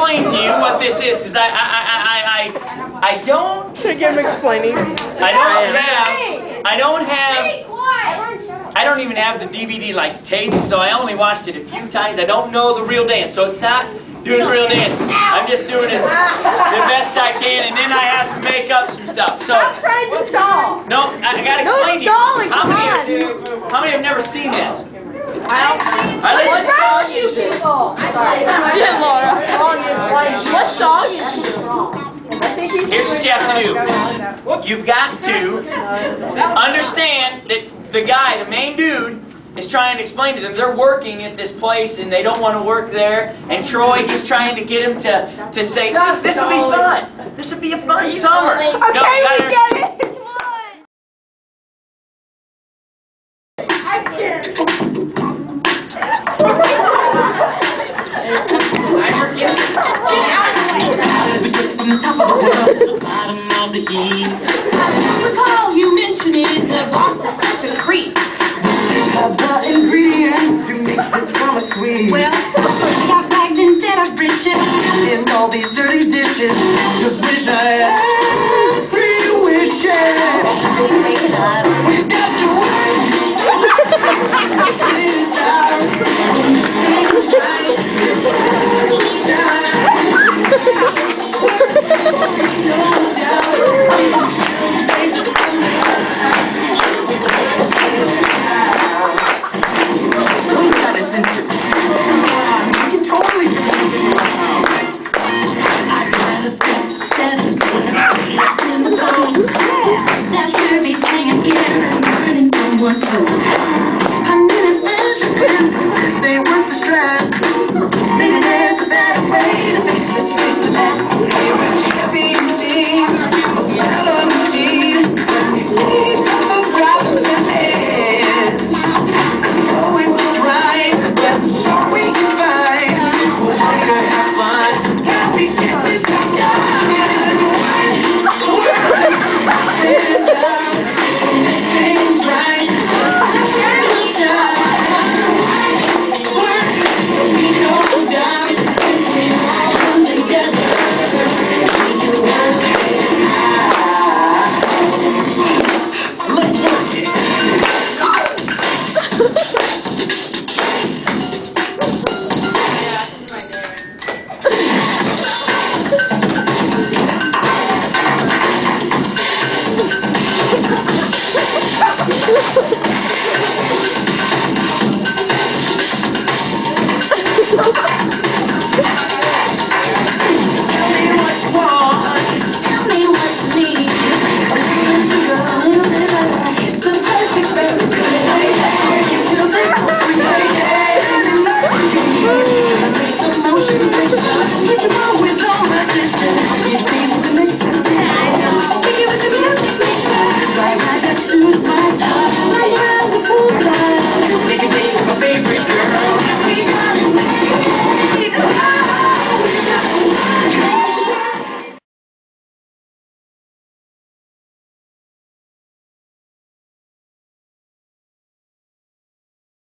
explain to you what this is, because I don't. Should give him explaining. I don't even have the DVD like taped, so I only watched it a few times. I don't know the real dance, so it's not doing the real dance. I'm just doing the best I can, and then I have to make up some stuff. So I'm trying to stall. no, I gotta explain to you. How many have never seen this? What song you people? What song is it? Here's what you have to do. You've got to understand that the guy, the main dude, is trying to explain to them they're working at this place and they don't want to work there. And Troy, he's trying to get him to say, this will be fun. This will be a fun summer. Okay, we get it. I'm scared. I forget. From the top of the world to the bottom of the heap. I recall you mentioning the boss is such a creep. Have the ingredients to make this summer sweet. Well, we got flags instead of riches in all these dirty dishes. Just wish I had 3 wishes. We've got to work. It is ours. It's right. No doubt.